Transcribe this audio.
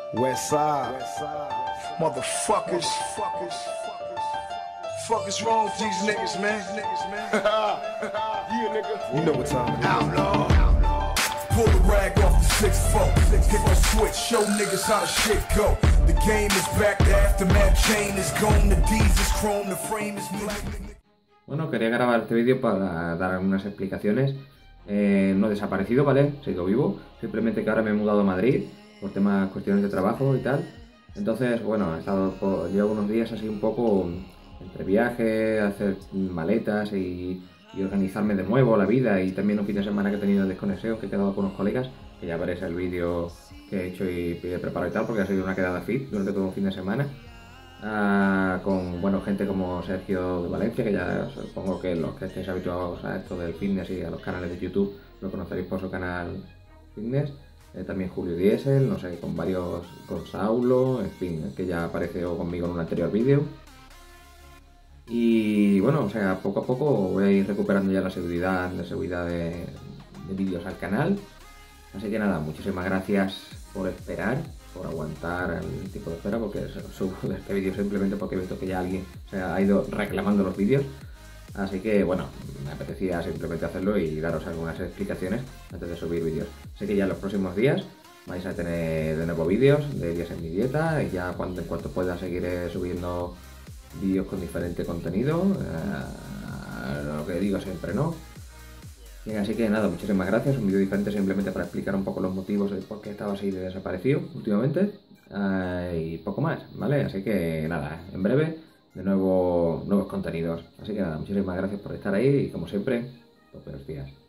West side. Motherfuckers. Fuck is wrong with these niggas, man? Yeah, nigga. You know what time it is. Outlaw. Pull the rag off the 6-4. Hit the switch, show niggas how the shit go. The game is back, the aftermath chain is gone. The D's is chrome, the frame is black. Bueno, quería grabar este vídeo para dar algunas explicaciones. No he desaparecido, ¿vale? Sigo vivo. Simplemente que ahora me he mudado a Madrid por cuestiones de trabajo y tal. Entonces, bueno, llevo unos días así un poco entre viajes, hacer maletas y organizarme de nuevo la vida, y también un fin de semana que he tenido desconexión, que he quedado con unos colegas, que ya veréis el vídeo que he hecho y he preparado y tal, porque ha sido una quedada fit durante todo un fin de semana. Con bueno, gente como Sergio de Valencia, que ya supongo que los que estéis habituados a esto del fitness y a los canales de YouTube lo conoceréis por su canal fitness. También Julio Diesel, no sé, con Saulo, en fin, que ya apareció conmigo en un anterior vídeo. Y bueno, o sea, poco a poco voy a ir recuperando ya la seguridad de vídeos al canal. Así que nada, muchísimas gracias por esperar, por aguantar el tipo de espera, porque subo este vídeo simplemente porque he visto que ya alguien ha ido reclamando los vídeos. Así que bueno, me apetecía simplemente hacerlo y daros algunas explicaciones antes de subir vídeos. Sé que ya en los próximos días vais a tener de nuevo vídeos de días en mi dieta, y ya en cuanto pueda seguiré subiendo vídeos con diferente contenido, lo que digo siempre, ¿no? Bien, así que nada, muchísimas gracias. Un vídeo diferente simplemente para explicar un poco los motivos de por qué estaba así de desaparecido últimamente, y poco más, ¿vale? Así que nada, en breve de nuevo nuevos contenidos. Así que nada, muchísimas gracias por estar ahí y como siempre, pues buenos días.